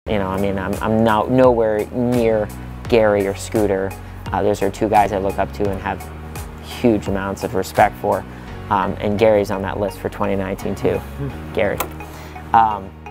You know, I mean, I'm nowhere near Gary or Scooter. Those are two guys I look up to and have huge amounts of respect for. And Gary's on that list for 2019 too, Gary.